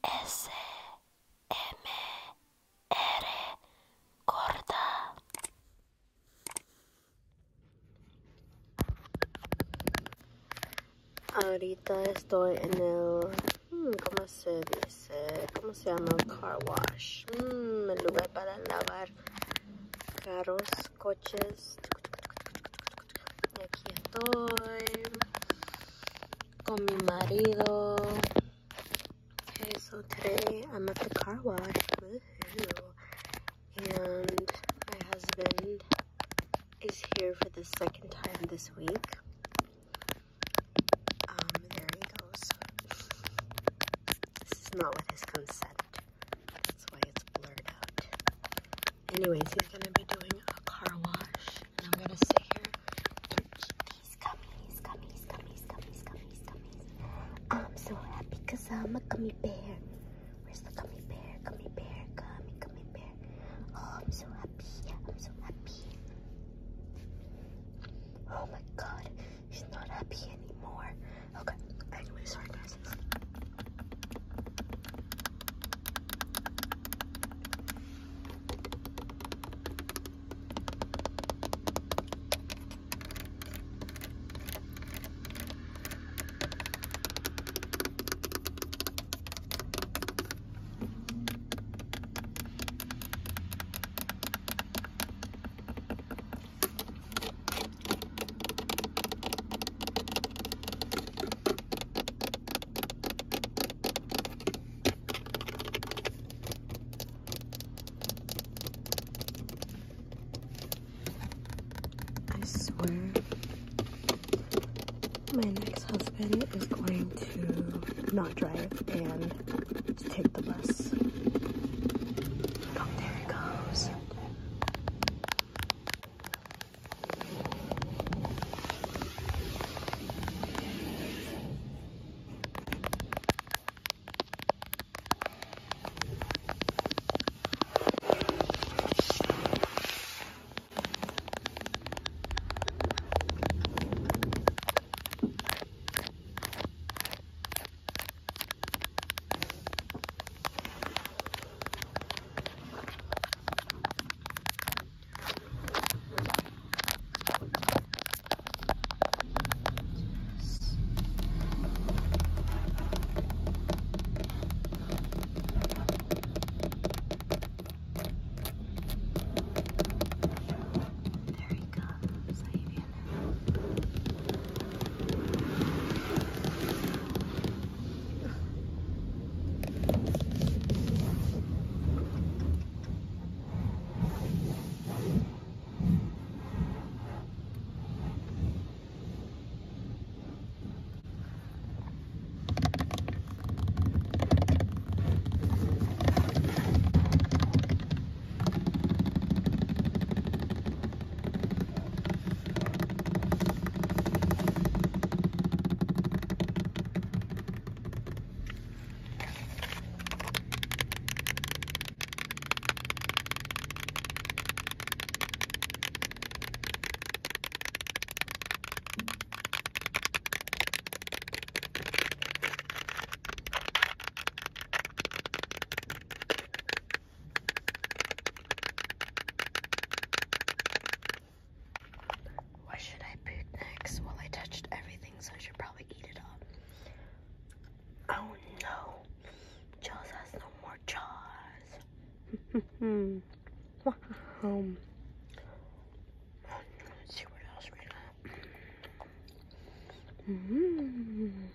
asmrgorda. Ahorita estoy en el, ¿cómo se dice? ¿Cómo se llama? El car wash. El lugar para lavar carros, coches. Y aquí estoy con mi marido. Okay, so today I'm at the car wash. Woohoo. And my husband is here for the second time this week. There he goes. This is not with his consent. That's why it's blurred out. Anyways, he's gonna be doing a car wash, and I'm gonna sit here and eat these gummies. I'm so happy because I'm a gummy bear. Where's the gummy bear? Gummy bear. Oh, I'm so happy. Oh my god, he's not happy anymore. Okay, anyway, sorry guys. I swear, my next husband is going to not drive and take the bus. Oh, there he goes. So I should probably eat it up. Oh no, Jaws has no more jaws. Let's see what else we got.